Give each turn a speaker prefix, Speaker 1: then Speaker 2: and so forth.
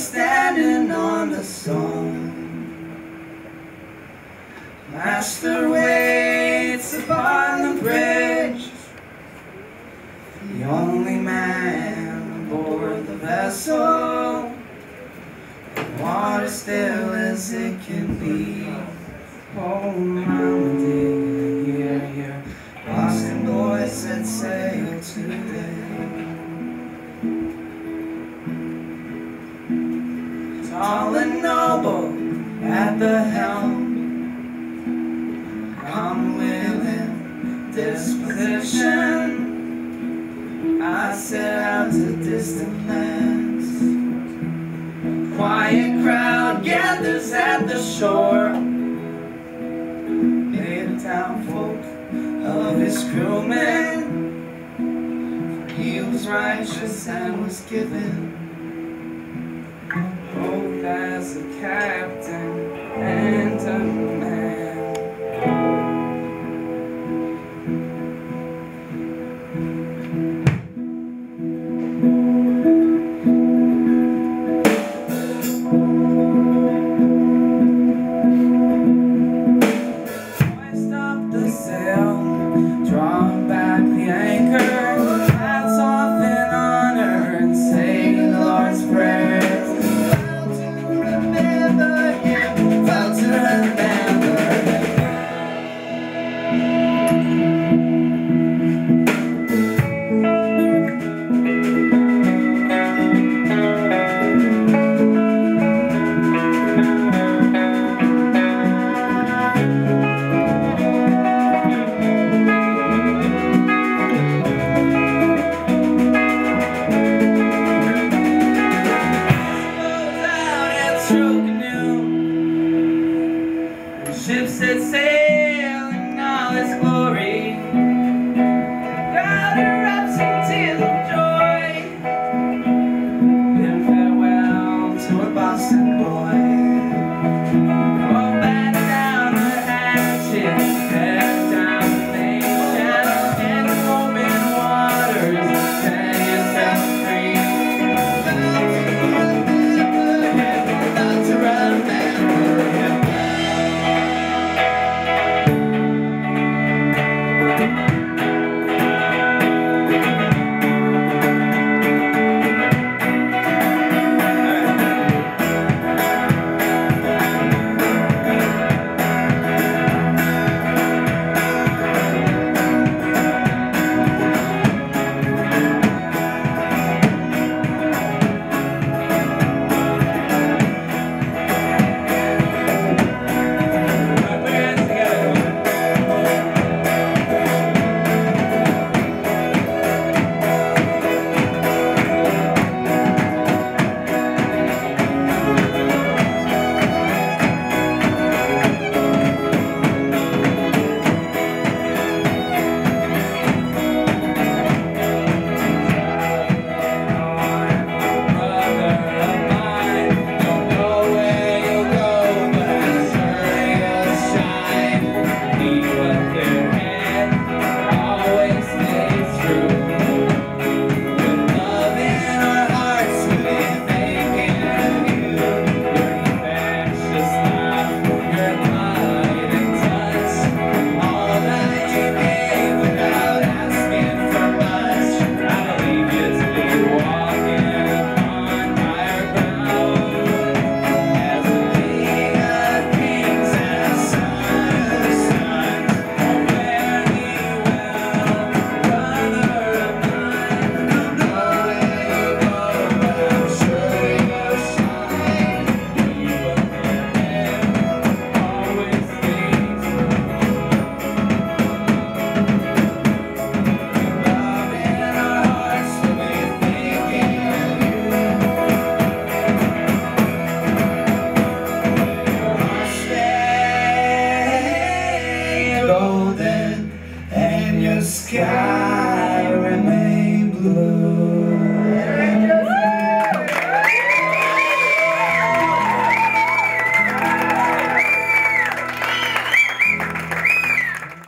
Speaker 1: standing on the song. Master waits upon the bridge, the only man aboard the vessel. Water still as it can be. Oh, mama dear, here, Boston boys set sail today. Tall and noble at the helm, unwilling disposition, I set out to distant lands. A quiet crowd gathers at the shore, made a townsfolk of his crewmen. For he was righteous and was given both as a captain and a man.